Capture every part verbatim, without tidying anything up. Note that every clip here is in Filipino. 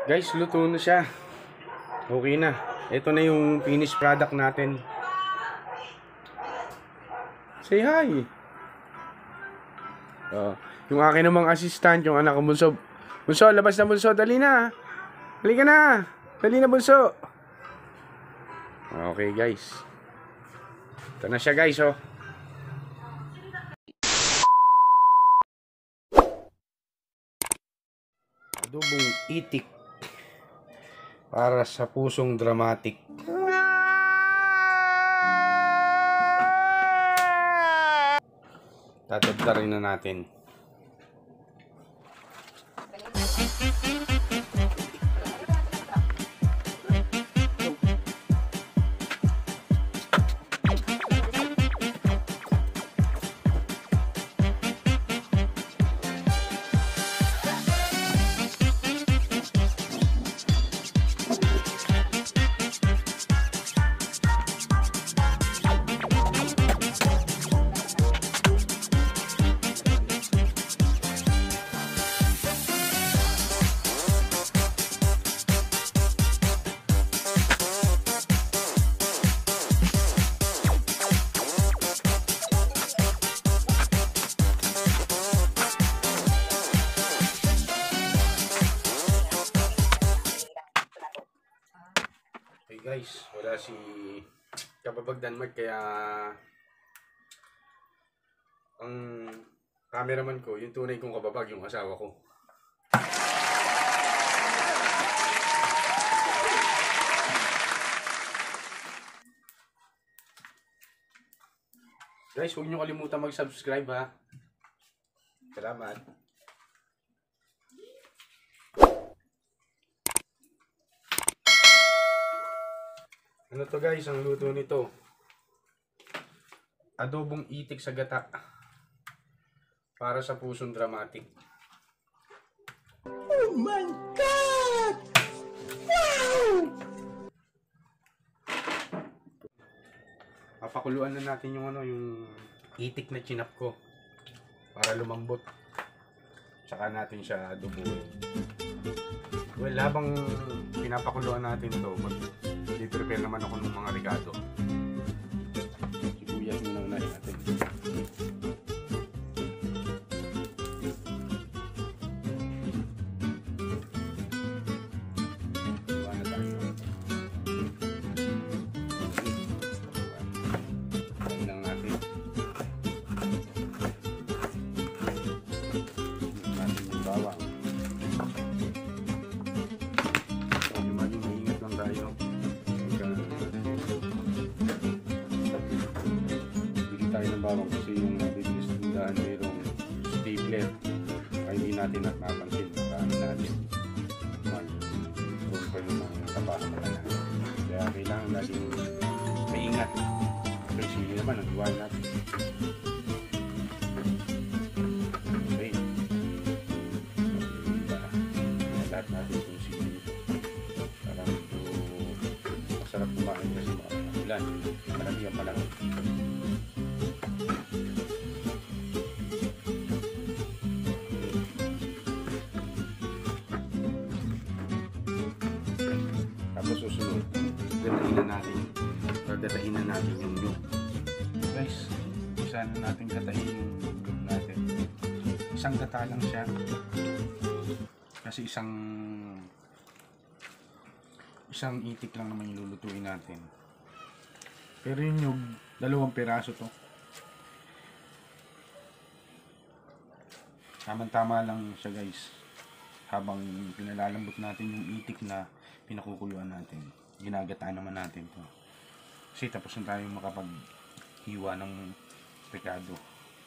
Guys, luto na siya. Okay na. Ito na yung finished product natin. Say hi. Oh, yung akin namang assistant, yung anak ko bunso. Bunso, labas na bunso. Dali na. Dali ka na. Dali na bunso. Okay guys. Ito na siya guys oh. Adobong itik para sa pusong dramatic. Tatagdarin na natin. Hey guys, wala si Kababag Denmark kaya ang cameraman ko, yung tunay kong kababag, yung asawa ko. Guys, huwag nyo kalimutan mag-subscribe ha. Salamat. Ano to guys, ang luto nito? Adobong itik sa gata. Para sa pusong dramatic. Oh my God! Wow! Papakuluan na natin yung ano, yung itik na chinap ko. Para lumambot. Tsaka natin siya adobuhin. Well, habang pinapakuluan natin to, mag-prepare naman ako ng mga regado. Sibuyas muna unahin natin. Gawa na tayo. Gawa lang natin. Gawa natin yung bawang. Bawang kasi yung nabibilis tindahan mayroong stapler ay hindi natin napapansin paano natin mag-roll pa yung mga tapahan na lang kaya kailangan laging maingat pero sili naman ang iwan natin. Okay, lahat natin yung sili para medyo masarap kumain kasi mga ulan marami ang palang. Tapos susunod, gatahin na natin, gatahin na natin yung nyug. Guys, isa na natin gatahin yung nyug natin. Isang gata lang siya. Kasi isang isang itik lang naman yung lulutuin natin. Pero yung nyug, dalawang piraso to. Tama-tama lang siya guys. Habang pinalalambot natin yung itik na pinakukuluan natin, ginagataan naman natin to kasi tapos na tayong makapaghiwa ng pekado.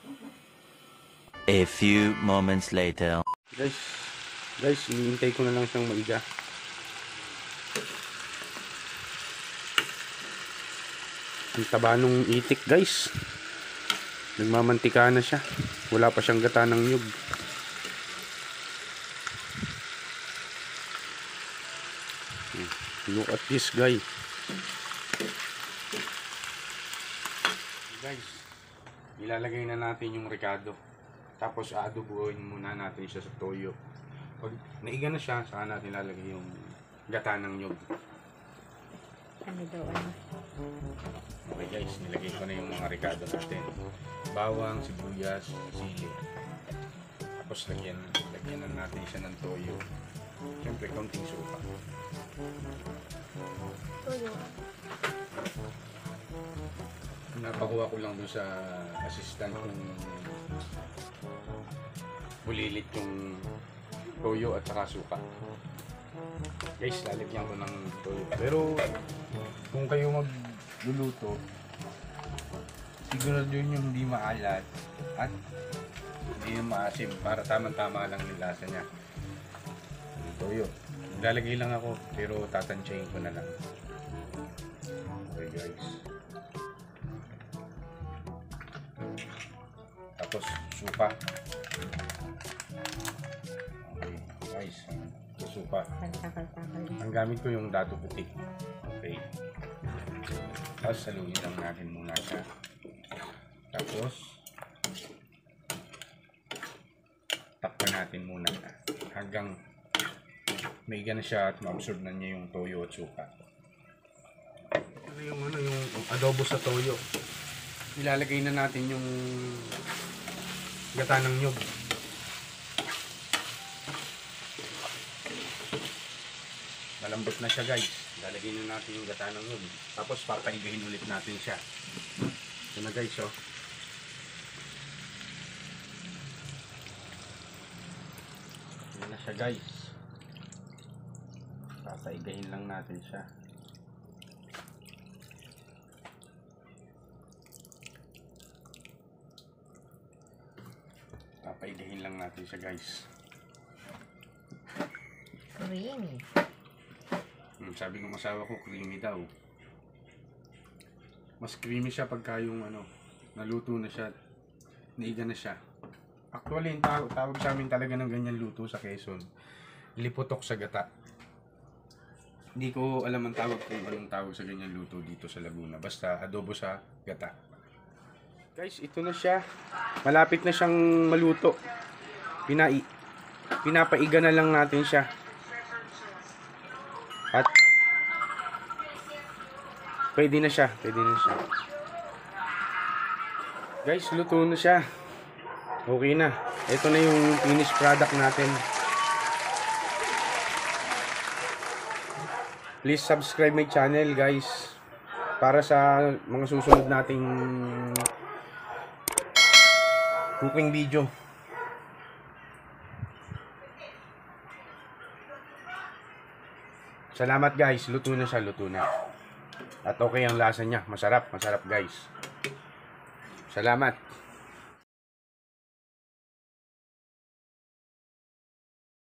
A few moments later. Guys, guys, iniintay ko na lang siyang maiga. Ang taba nung itik guys, nagmamantika na siya, wala pa siyang gata ng nyug. Look at this guy. Guys, ilalagay na natin yung ricado. Tapos aadobuhin muna natin siya sa toyo. Pag naiga na siya, saka natin lalagay yung gata ng nyug. Ano daw, ano? Okay guys, nilagay ko na yung mga ricado natin. Bawang, sibuyas, sili. Tapos lagyan, lagyan na natin siya ng toyo. Siyempre, konting suka. Tuyo. Napakuha ko lang dun sa assistant kung bulilit yung toyo at saka suka. Guys, lalagyan ko ng toyo. Pero kung kayo magluluto, siguro yun yung hindi maalat at hindi yung maasim para tamang-tama lang yung lasa niya. Yung toyo. Lalagay lang ako pero tatansyahin ko na lang. Okay guys. Tapos suka. Okay guys. Suka. Pagtakal-takal. Ang gamit ko yung dato puti. Okay. Tapos saluhin lang natin muna siya. Tapos takpan natin muna hanggang may gana siya at ma-absorb na niya yung toyo at suka. Ano yung ano yung adobo sa toyo? Ilalagay na natin yung gata ng nyug. Malambot na siya guys. Lalagay na natin yung gata ng nyug. Tapos papaigahin ulit natin siya. Ito na guys oh. Ito na siya guys. Papaigahin lang natin siya. Papaigahin lang natin siya guys. Creamy. Hmm, sabi ng asawa ko, creamy daw. Mas creamy siya pagka yung ano, naluto na siya, naiga na siya. Actually, yung tawag, tawag sa amin talaga ng ganyan luto sa Quezon, liputok sa gata. Hindi ko alam ang tawag kung anong tawag sa ganyan luto dito sa Laguna. Basta adobo sa gata. Guys, ito na siya. Malapit na siyang maluto. Pinai pinapaiga na lang natin siya. At pwede na siya, pwede na siya. Guys, luto na siya. Okay na. Ito na yung finished product natin. Please subscribe my channel, guys. Para sa mga susunod nating cooking video. Salamat guys, luto na siya, luto na. At okay ang lasa niya, masarap, masarap guys. Salamat.